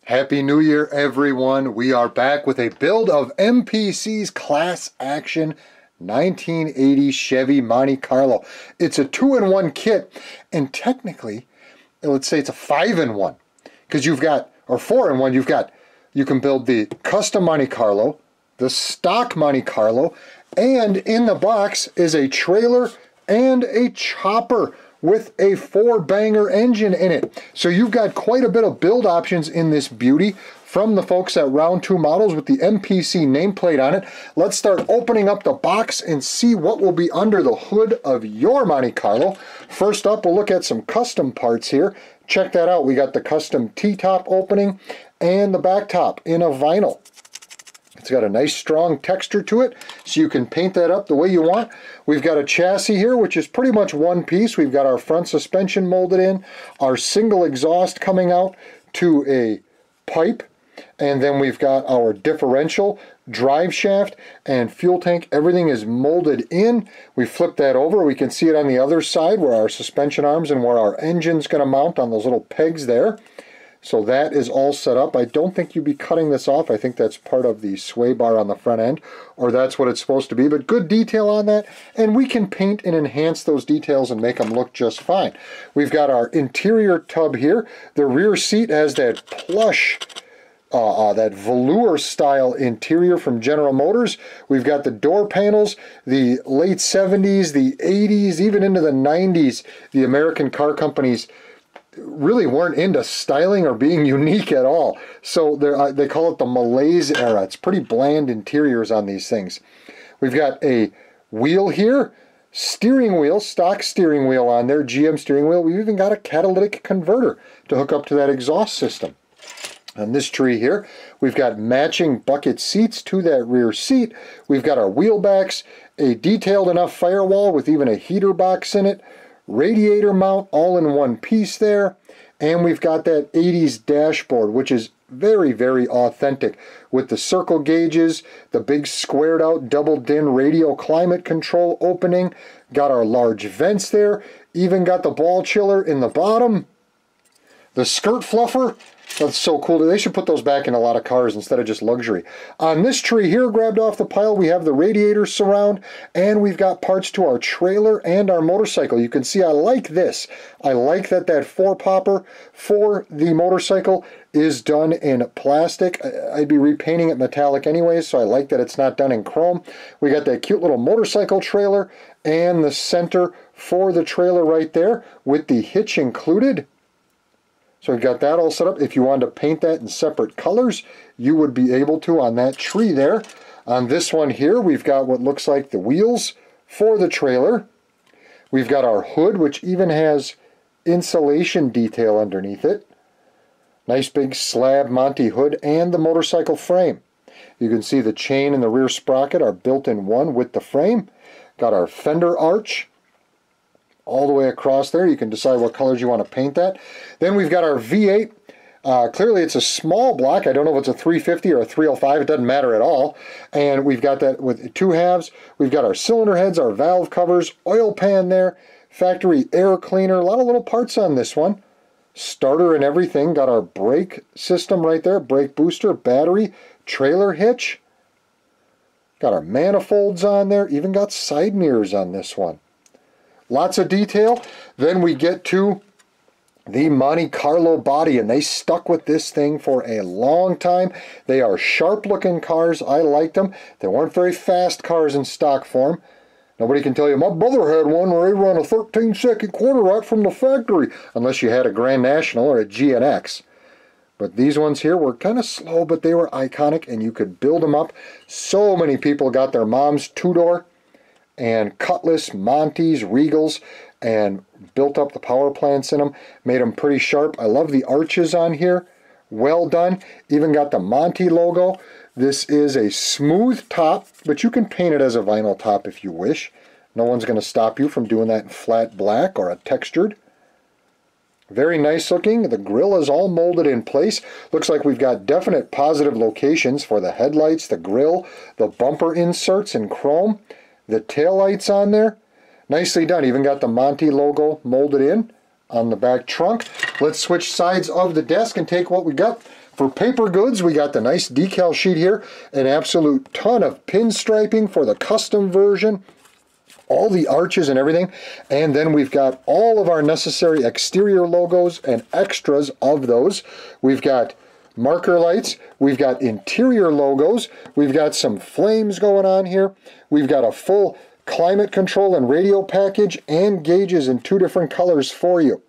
Happy New Year, everyone. We are back with a build of MPC's Class Action 1980 Chevy Monte Carlo. It's a 2-in-1 kit, and technically, let's say it's a 5-in-1, because you've got, or 4-in-1, you can build the custom Monte Carlo, the stock Monte Carlo, and in the box is a trailer and a chopper with a 4-banger engine in it. So you've got quite a bit of build options in this beauty from the folks at Round 2 Models with the MPC nameplate on it. Let's start opening up the box and see what will be under the hood of your Monte Carlo. First up, we'll look at some custom parts here. Check that out. We got the custom T-top opening and the back top in a vinyl. It's got a nice strong texture to it, so you can paint that up the way you want. We've got a chassis here, which is pretty much one piece. We've got our front suspension molded in, our single exhaust coming out to a pipe, and then we've got our differential, drive shaft, and fuel tank. Everything is molded in. We flip that over. We can see it on the other side where our suspension arms and where our engine's going to mount on those little pegs there. So that is all set up. I don't think you'd be cutting this off. I think that's part of the sway bar on the front end, or that's what it's supposed to be, but good detail on that, and we can paint and enhance those details and make them look just fine. We've got our interior tub here. The rear seat has that plush, that velour style interior from General Motors. We've got the door panels, the late 70s, the 80s, even into the 90s. The American car companies really weren't into styling or being unique at all. So they call it the Malaise era. It's pretty bland interiors on these things. We've got a wheel here, steering wheel, stock steering wheel on there, GM steering wheel. We've even got a catalytic converter to hook up to that exhaust system. On this tree here, we've got matching bucket seats to that rear seat. We've got our wheel backs, a detailed enough firewall with even a heater box in it, radiator mount all in one piece there, and we've got that 80s dashboard, which is very, very authentic with the circle gauges, the big squared out double DIN radio climate control opening, got our large vents there, even got the ball chiller in the bottom, the skirt fluffer. That's so cool. They should put those back in a lot of cars instead of just luxury. On this tree here, grabbed off the pile, we have the radiator surround, and we've got parts to our trailer and our motorcycle. You can see I like this. I like that 4-popper for the motorcycle is done in plastic. I'd be repainting it metallic anyways, so I like that it's not done in chrome. We got that cute little motorcycle trailer and the center for the trailer right there with the hitch included. So we've got that all set up. If you wanted to paint that in separate colors, you would be able to on that tree there. On this one here, we've got what looks like the wheels for the trailer. We've got our hood, which even has insulation detail underneath it. Nice big slab Monte hood and the motorcycle frame. You can see the chain and the rear sprocket are built in one with the frame. Got our fender arch all the way across there. You can decide what colors you want to paint that. Then we've got our V8. Clearly it's a small block. I don't know if it's a 350 or a 305. It doesn't matter at all. And we've got that with 2 halves. We've got our cylinder heads, our valve covers, oil pan there, factory air cleaner, a lot of little parts on this one. Starter and everything. Got our brake system right there, brake booster, battery, trailer hitch. Got our manifolds on there. Even got side mirrors on this one. Lots of detail. Then we get to the Monte Carlo body, and they stuck with this thing for a long time. They are sharp looking cars. I liked them. They weren't very fast cars in stock form. Nobody can tell you, my brother had one where he ran a 13-second quarter right from the factory, unless you had a Grand National or a GNX. But these ones here were kind of slow, but they were iconic, and you could build them up. So many people got their mom's 2-door and Cutlass, Montes, Regals, and built up the power plants in them, made them pretty sharp. I love the arches on here. Well done. Even got the Monte logo. This is a smooth top, but you can paint it as a vinyl top if you wish. No one's going to stop you from doing that in flat black or a textured. Very nice looking. The grille is all molded in place. Looks like we've got definite positive locations for the headlights, the grille, the bumper inserts in chrome. The taillights on there, nicely done. Even got the Monte logo molded in on the back trunk. Let's switch sides of the desk and take what we got For paper goods, we got the nice decal sheet here, an absolute ton of pinstriping for the custom version, all the arches and everything, and then we've got all of our necessary exterior logos and extras of those. We've got marker lights, we've got interior logos, we've got some flames going on here, we've got a full climate control and radio package and gauges in 2 different colors for you.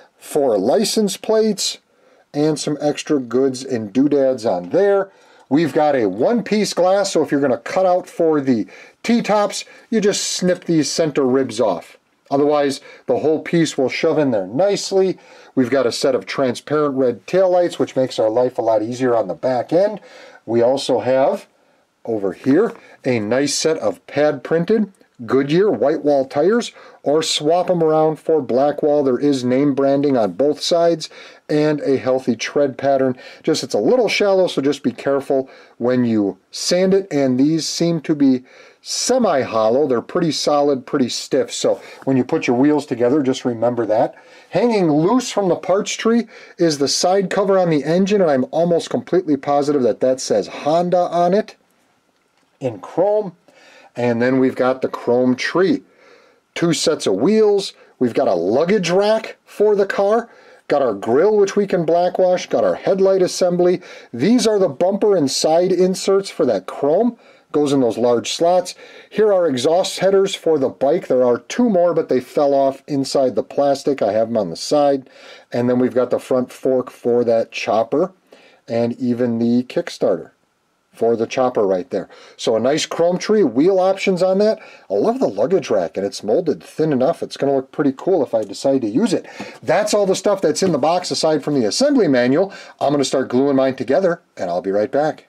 4 license plates and some extra goods and doodads on there. We've got a one-piece glass, so if you're going to cut out for the T-tops, you just snip these center ribs off. Otherwise, the whole piece will shove in there nicely. We've got a set of transparent red taillights, which makes our life a lot easier on the back end. We also have, over here, a nice set of pad-printed Goodyear white wall tires, or swap them around for black wall. There is name branding on both sides and a healthy tread pattern. Just it's a little shallow, so just be careful when you sand it, and these seem to be semi-hollow. They're pretty solid, pretty stiff, so when you put your wheels together, just remember that. Hanging loose from the parts tree is the side cover on the engine, and I'm almost completely positive that that says Honda on it in chrome. And then we've got the chrome tree. 2 sets of wheels. We've got a luggage rack for the car. Got our grille, which we can blackwash. Got our headlight assembly. These are the bumper and side inserts for that chrome. Goes in those large slots. Here are exhaust headers for the bike. There are 2 more, but they fell off inside the plastic. I have them on the side. And then we've got the front fork for that chopper, and even the Kickstarter for the chopper right there. So a nice chrome tree, wheel options on that. I love the luggage rack, and it's molded thin enough. It's going to look pretty cool if I decide to use it. That's all the stuff that's in the box aside from the assembly manual. I'm going to start gluing mine together, and I'll be right back.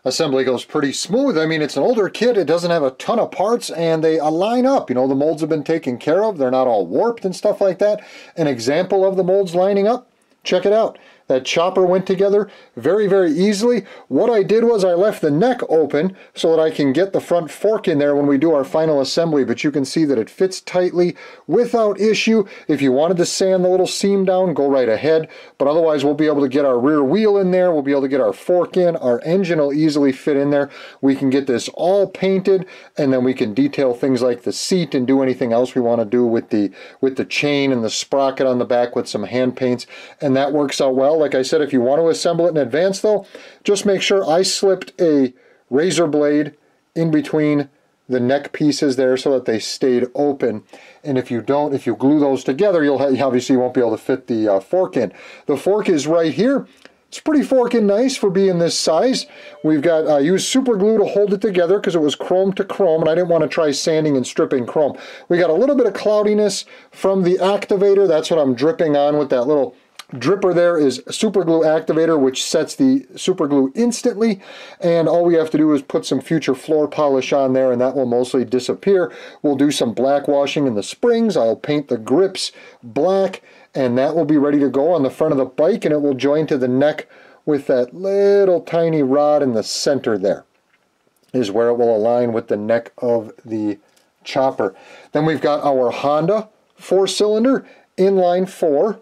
assembly goes pretty smooth. I mean, it's an older kit, it doesn't have a ton of parts, and they line up. You know, the molds have been taken care of, they're not all warped and stuff like that. An example of the molds lining up, check it out. That chopper went together very, very easily. What I did was I left the neck open so that I can get the front fork in there when we do our final assembly, but you can see that it fits tightly without issue. If you wanted to sand the little seam down, go right ahead, but otherwise we'll be able to get our rear wheel in there, we'll be able to get our fork in, our engine will easily fit in there. We can get this all painted, and then we can detail things like the seat and do anything else we want to do with the chain and the sprocket on the back with some hand paints, and that works out well. Like I said, if you want to assemble it in advance though, just make sure I slipped a razor blade in between the neck pieces there so that they stayed open. And if you don't, if you glue those together, you'll obviously you won't be able to fit the fork in. The fork is right here. It's pretty forking nice for being this size. We've got used super glue to hold it together because it was chrome to chrome, and I didn't want to try sanding and stripping chrome. We got a little bit of cloudiness from the activator. That's what I'm dripping on with that little dripper there is super glue activator, which sets the super glue instantly, and all we have to do is put some future floor polish on there and that will mostly disappear. We'll do some black washing in the springs. I'll paint the grips black, and that will be ready to go on the front of the bike, and it will join to the neck with that little tiny rod in the center there is where it will align with the neck of the chopper. Then we've got our Honda 4-cylinder inline 4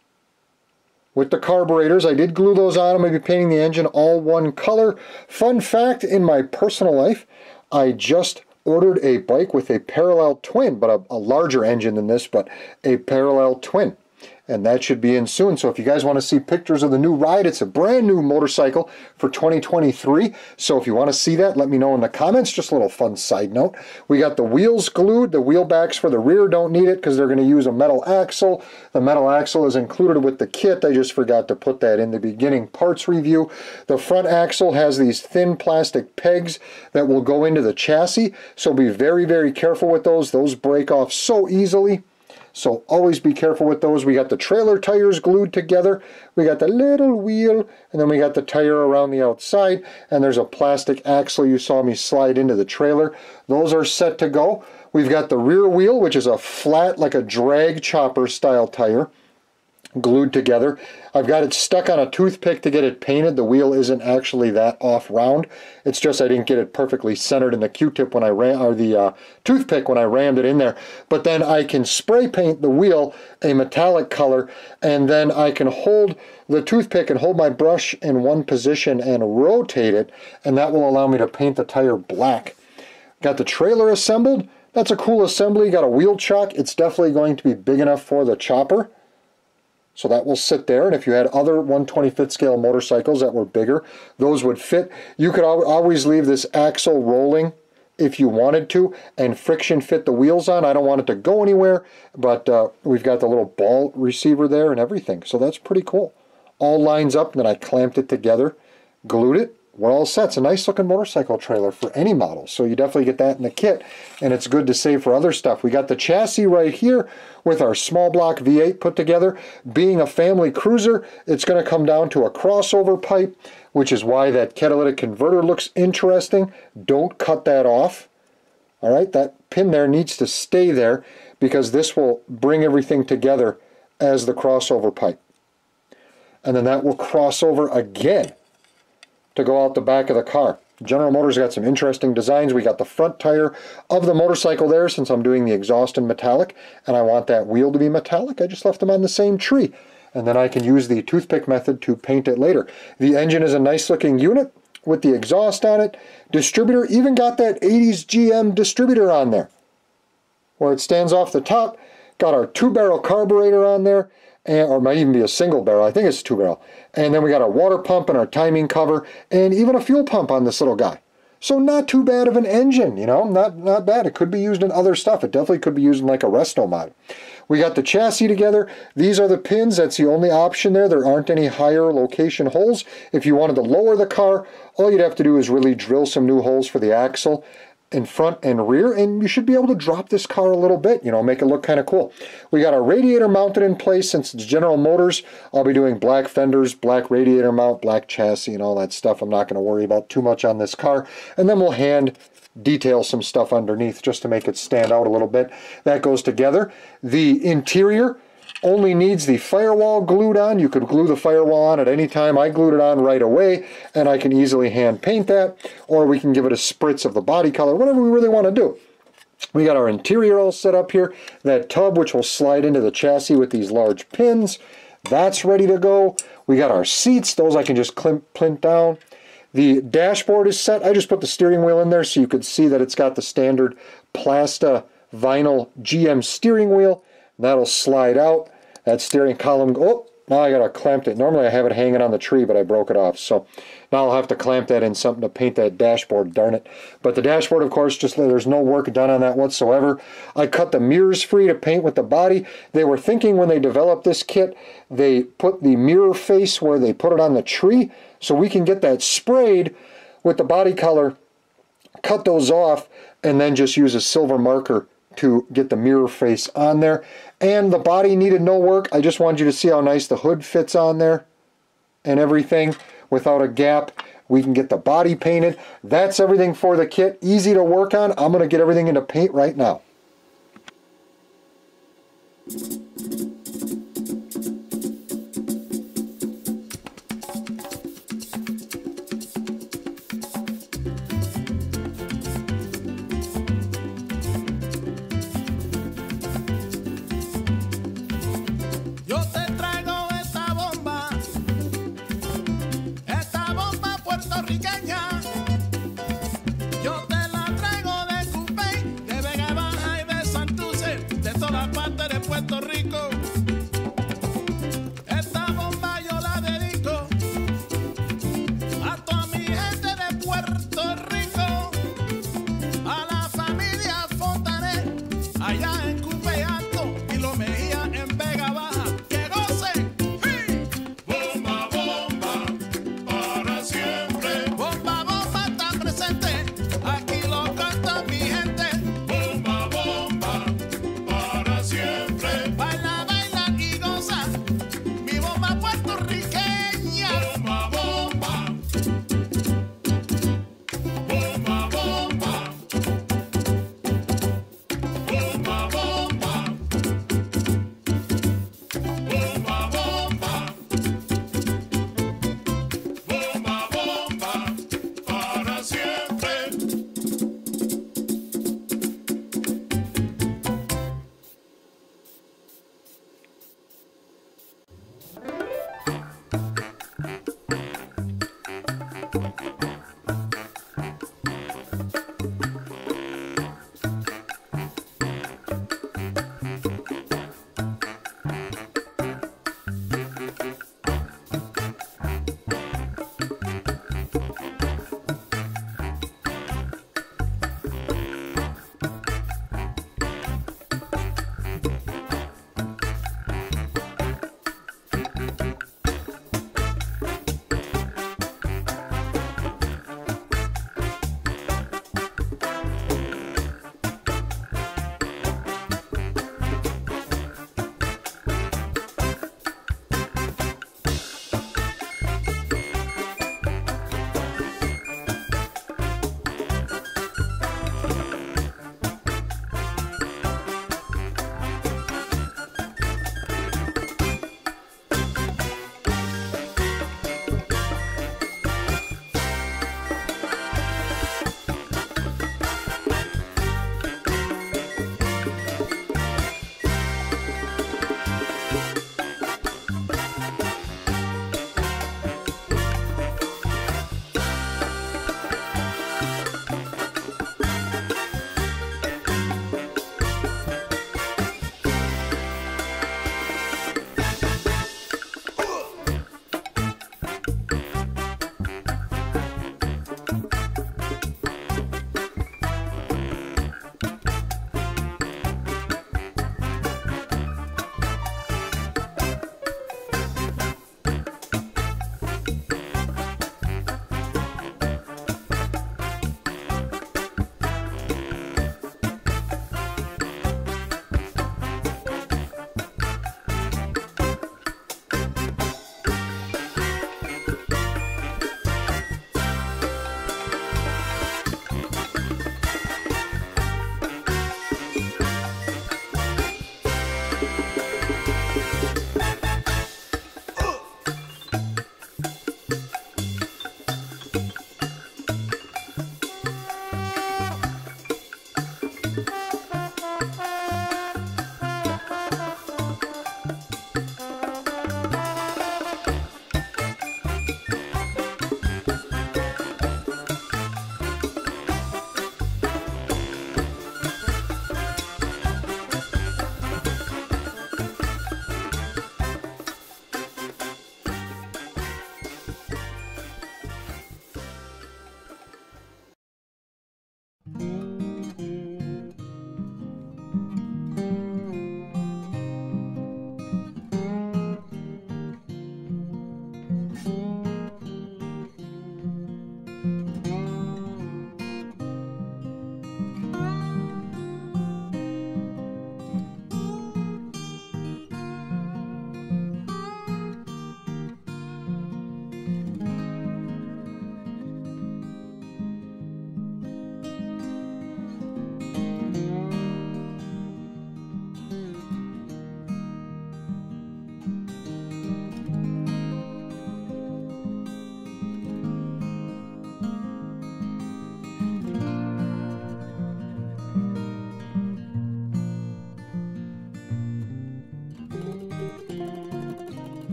with the carburetors. I did glue those on. I'm going to be painting the engine all one color. Fun fact, in my personal life, I just ordered a bike with a parallel twin, but a larger engine than this, but a parallel twin. And that should be in soon. So if you guys want to see pictures of the new ride, it's a brand new motorcycle for 2023. So if you want to see that, let me know in the comments. Just a little fun side note. We got the wheels glued. The wheel backs for the rear don't need it because they're going to use a metal axle. The metal axle is included with the kit. I just forgot to put that in the beginning parts review. The front axle has these thin plastic pegs that will go into the chassis. So be very, very careful with those. Those break off so easily. So always be careful with those. We got the trailer tires glued together. We got the little wheel, and then we got the tire around the outside, and there's a plastic axle you saw me slide into the trailer. Those are set to go. We've got the rear wheel, which is a flat, like a drag chopper style tire, glued together. I've got it stuck on a toothpick to get it painted. The wheel isn't actually that off round. It's just I didn't get it perfectly centered in the Q-tip when I ran, or the toothpick when I rammed it in there. But then I can spray paint the wheel a metallic color, and then I can hold the toothpick and hold my brush in one position and rotate it, and that will allow me to paint the tire black. Got the trailer assembled. That's a cool assembly. Got a wheel chuck. It's definitely going to be big enough for the chopper. So that will sit there, and if you had other 1/25th scale motorcycles that were bigger, those would fit. You could always leave this axle rolling if you wanted to, and friction fit the wheels on. I don't want it to go anywhere, but we've got the little ball receiver there and everything, so that's pretty cool. All lines up, and then I clamped it together, glued it. We're all set. It's a nice looking motorcycle trailer for any model, so you definitely get that in the kit, and it's good to save for other stuff. We got the chassis right here with our small block V8 put together. Being a family cruiser, it's going to come down to a crossover pipe, which is why that catalytic converter looks interesting. Don't cut that off. All right, that pin there needs to stay there because this will bring everything together as the crossover pipe. And then that will cross over again to go out the back of the car. General Motors got some interesting designs. We got the front tire of the motorcycle there since I'm doing the exhaust in metallic, and I want that wheel to be metallic. I just left them on the same tree, and then I can use the toothpick method to paint it later. The engine is a nice looking unit with the exhaust on it. Distributor, even got that 80s GM distributor on there where it stands off the top. Got our 2-barrel carburetor on there, or it might even be a single barrel. I think it's a 2-barrel. And then we got our water pump and our timing cover, and even a fuel pump on this little guy. So not too bad of an engine, you know, not bad. It could be used in other stuff. It definitely could be used in like a resto mod. We got the chassis together. These are the pins. That's the only option there. There aren't any higher location holes. If you wanted to lower the car, all you'd have to do is really drill some new holes for the axle in front and rear, and you should be able to drop this car a little bit, you know, make it look kind of cool. We got our radiator mounted in place. Since it's General Motors, I'll be doing black fenders, black radiator mount, black chassis, and all that stuff. I'm not going to worry about too much on this car. And then we'll hand detail some stuff underneath just to make it stand out a little bit. That goes together. The interior only needs the firewall glued on. You could glue the firewall on at any time. I glued it on right away, and I can easily hand paint that, or we can give it a spritz of the body color, whatever we really want to do. We got our interior all set up here. That tub, which will slide into the chassis with these large pins, that's ready to go. We got our seats. Those I can just plint down. The dashboard is set. I just put the steering wheel in there so you could see that it's got the standard Plasta vinyl GM steering wheel. That'll slide out. That steering column, oh, now I gotta clamp it. Normally I have it hanging on the tree, but I broke it off. So now I'll have to clamp that in something to paint that dashboard, darn it. But the dashboard, of course, just there's no work done on that whatsoever. I cut the mirrors free to paint with the body. They were thinking when they developed this kit, they put the mirror face where they put it on the tree, so we can get that sprayed with the body color, cut those off, and then just use a silver marker to get the mirror face on there. And the body needed no work. I just wanted you to see how nice the hood fits on there and everything without a gap. We can get the body painted. That's everything for the kit. Easy to work on. I'm going to get everything into paint right now. Baila,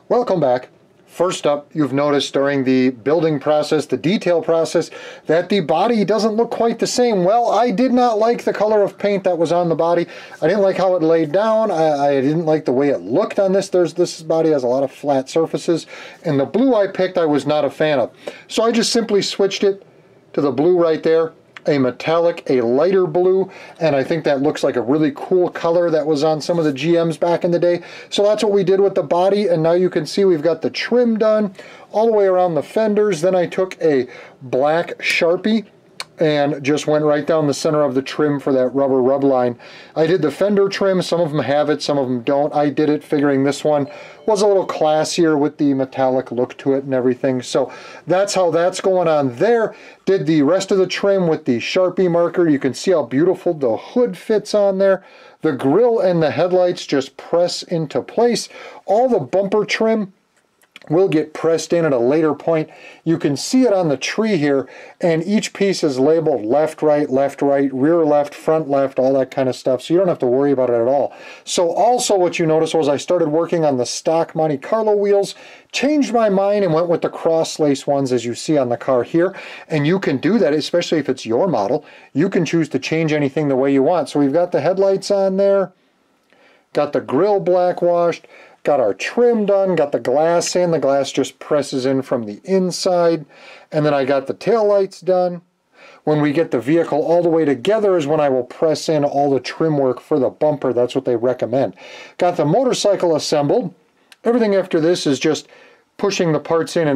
Welcome back. First up, you've noticed during the building process, the detail process, that the body doesn't look quite the same. Well, I did not like the color of paint that was on the body. I didn't like how it laid down. I didn't like the way it looked on this. This body has a lot of flat surfaces, and the blue I picked I was not a fan of. So I just simply switched it to the blue right there. A metallic, a lighter blue, and I think that looks like a really cool color that was on some of the GMs back in the day. So that's what we did with the body, and now you can see we've got the trim done all the way around the fenders. Then I took a black Sharpie and just went right down the center of the trim for that rubber rub line. I did the fender trim. Some of them have it, some of them don't. I did it figuring this one was a little classier with the metallic look to it and everything. So that's how that's going on there. Did the rest of the trim with the Sharpie marker. You can see how beautiful the hood fits on there. The grille and the headlights just press into place. All the bumper trim will get pressed in at a later point. You can see it on the tree here, and each piece is labeled left, right, rear left, front left, all that kind of stuff, so you don't have to worry about it at all. So also what you notice was I started working on the stock Monte Carlo wheels, changed my mind and went with the cross-lace ones as you see on the car here, and you can do that, especially if it's your model. You can choose to change anything the way you want. So we've got the headlights on there, got the grille black washed, got our trim done, got the glass in. The glass just presses in from the inside. And then I got the taillights done. When we get the vehicle all the way together is when I will press in all the trim work for the bumper. That's what they recommend. Got the motorcycle assembled. Everything after this is just pushing the parts in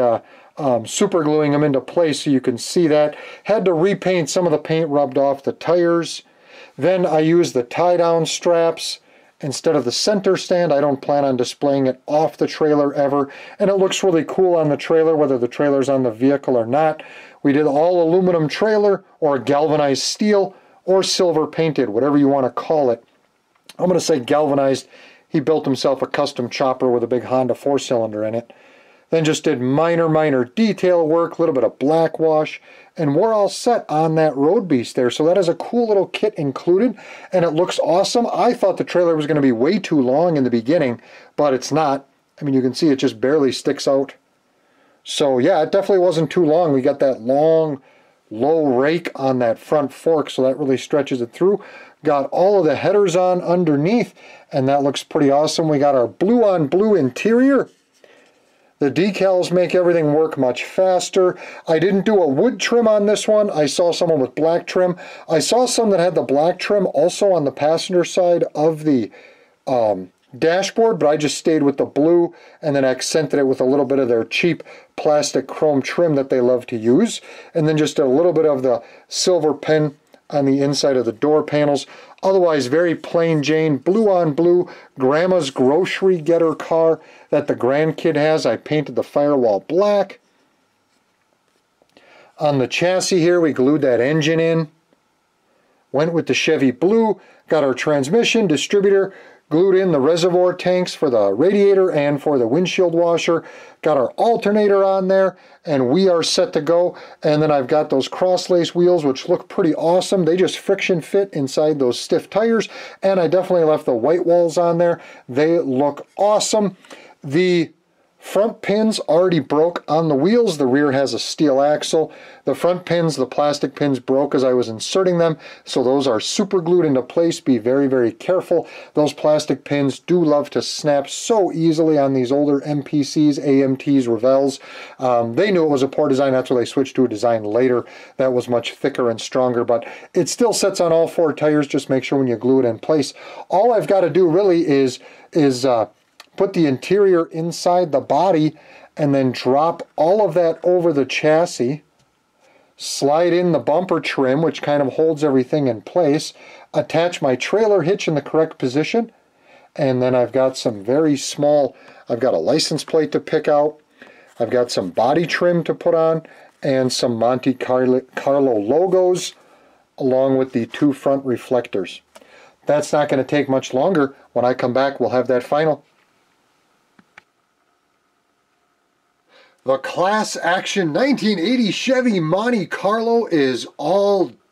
and super gluing them into place so you can see that. Had to repaint some of the paint rubbed off the tires. Then I used the tie-down straps instead of the center stand. I don't plan on displaying it off the trailer ever, and it looks really cool on the trailer whether the trailer's on the vehicle or not. We did all aluminum trailer or galvanized steel or silver painted, whatever you want to call it. I'm going to say galvanized. He built himself a custom chopper with a big Honda 4-cylinder in it. Then just did minor detail work, a little bit of black wash, and we're all set on that Road Beast there. So that is a cool little kit included, and it looks awesome. I thought the trailer was going to be way too long in the beginning, but it's not. I mean, you can see it just barely sticks out. So yeah, it definitely wasn't too long. We got that long, low rake on that front fork, so that really stretches it through. Got all of the headers on underneath, and that looks pretty awesome. We got our blue on blue interior. The decals make everything work much faster. I didn't do a wood trim on this one. I saw someone with black trim. I saw some that had the black trim also on the passenger side of the dashboard, but I just stayed with the blue and then accented it with a little bit of their cheap plastic chrome trim that they love to use. And then just a little bit of the silver pen on the inside of the door panels. Otherwise, very plain Jane, blue on blue, Grandma's grocery getter car that the grandkid has. I painted the firewall black. On the chassis here, we glued that engine in. Went with the Chevy blue, got our transmission, distributor, glued in the reservoir tanks for the radiator and for the windshield washer. Got our alternator on there, and we are set to go. And then I've got those cross-lace wheels, which look pretty awesome. They just friction fit inside those stiff tires, and I definitely left the white walls on there. They look awesome. The front pins already broke on the wheels. The rear has a steel axle. The front pins, the plastic pins, broke as I was inserting them, so those are super glued into place. Be very careful. Those plastic pins do love to snap so easily on these older MPCs, AMTs, Revels. They knew it was a poor design. That's why they switched to a design later that was much thicker and stronger, but it still sits on all four tires. Just make sure when you glue it in place. All I've got to do really is put the interior inside the body and then drop all of that over the chassis, slide in the bumper trim, which kind of holds everything in place, attach my trailer hitch in the correct position, and then I've got some very small, I've got a license plate to pick out, I've got some body trim to put on, and some Monte Carlo logos, along with the two front reflectors. That's not going to take much longer. When I come back, we'll have that final. The Class Action 1980 Chevy Monte Carlo is all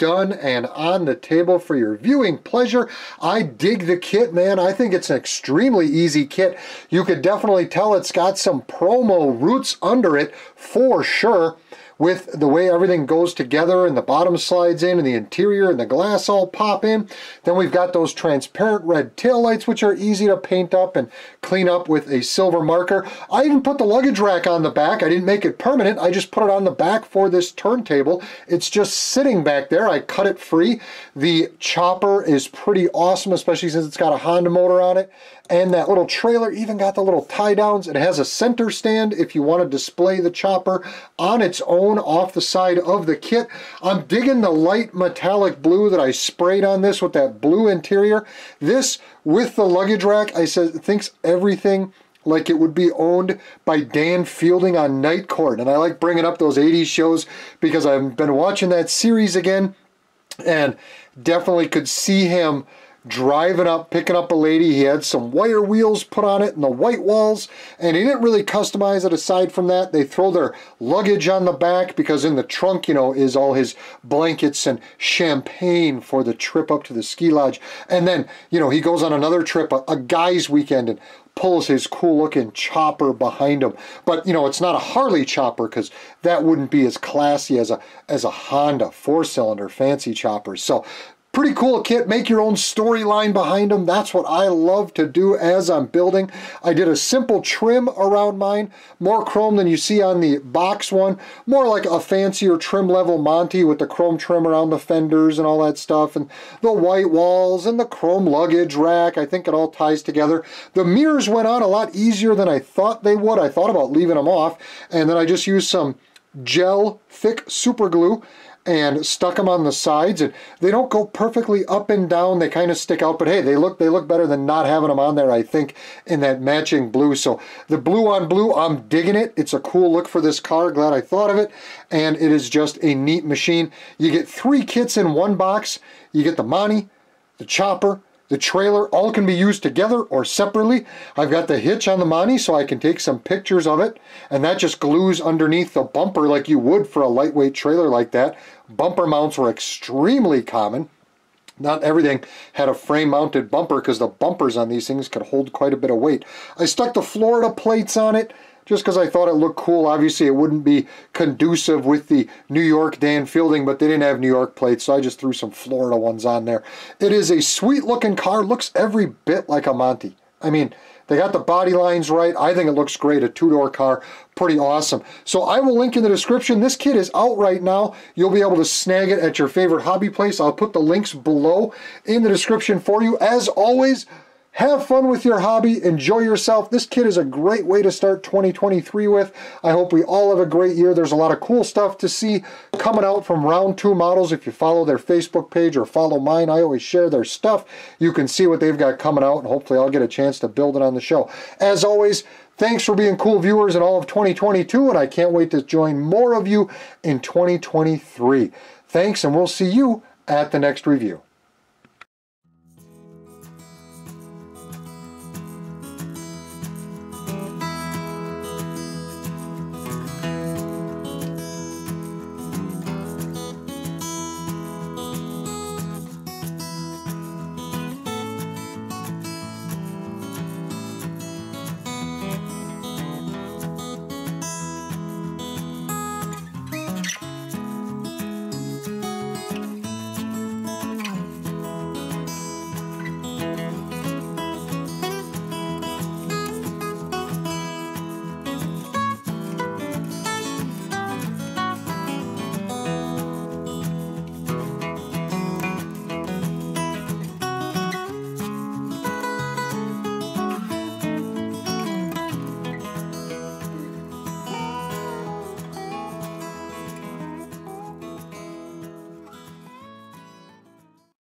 done and on the table for your viewing pleasure. I dig the kit, man. I think it's an extremely easy kit. You could definitely tell it's got some promo roots under it for sure, with the way everything goes together and the bottom slides in and the interior and the glass all pop in. Then we've got those transparent red taillights, which are easy to paint up and clean up with a silver marker. I even put the luggage rack on the back. I didn't make it permanent. I just put it on the back for this turntable. It's just sitting back there. I cut it free. The chopper is pretty awesome, especially since it's got a Honda motor on it. And that little trailer even got the little tie downs. It has a center stand if you want to display the chopper on its own off the side of the kit. I'm digging the light metallic blue that I sprayed on this with that blue interior. This with the luggage rack, I said, thinks everything like it would be owned by Dan Fielding on Night Court. And I like bringing up those 80s shows because I've been watching that series again and definitely could see him driving up, picking up a lady. He had some wire wheels put on it and the white walls, and he didn't really customize it aside from that. They throw their luggage on the back because in the trunk, you know, is all his blankets and champagne for the trip up to the ski lodge. And then, you know, he goes on another trip, a guy's weekend, and pulls his cool looking chopper behind him. But, you know, it's not a Harley chopper because that wouldn't be as classy as a Honda 4-cylinder fancy chopper. So pretty cool kit. Make your own storyline behind them. That's what I love to do as I'm building. I did a simple trim around mine. More chrome than you see on the box one. More like a fancier trim level Monty with the chrome trim around the fenders and all that stuff. And the white walls and the chrome luggage rack. I think it all ties together. The mirrors went on a lot easier than I thought they would. I thought about leaving them off. And then I just used some gel thick super glue and stuck them on the sides, and they don't go perfectly up and down. They kind of stick out, but hey, they look better than not having them on there, I think, in that matching blue. So the blue on blue, I'm digging it. It's a cool look for this car. Glad I thought of it, and it is just a neat machine. You get 3 kits in one box. You get the Monty, the chopper, the trailer. All can be used together or separately. I've got the hitch on the Monty so I can take some pictures of it, and that just glues underneath the bumper like you would for a lightweight trailer like that. Bumper mounts were extremely common. Not everything had a frame-mounted bumper because the bumpers on these things could hold quite a bit of weight. I stuck the Florida plates on it just because I thought it looked cool. Obviously, it wouldn't be conducive with the New York Dan Fielding, but they didn't have New York plates, so I just threw some Florida ones on there. It is a sweet-looking car. Looks every bit like a Monty. I mean, they got the body lines right. I think it looks great. A 2-door car. Pretty awesome. So I will link in the description. This kit is out right now. You'll be able to snag it at your favorite hobby place. I'll put the links below in the description for you. As always, have fun with your hobby. Enjoy yourself. This kit is a great way to start 2023 with. I hope we all have a great year. There's a lot of cool stuff to see coming out from Round 2 Models. If you follow their Facebook page or follow mine, I always share their stuff. You can see what they've got coming out, and hopefully I'll get a chance to build it on the show. As always, thanks for being cool viewers in all of 2022, and I can't wait to join more of you in 2023. Thanks, and we'll see you at the next review.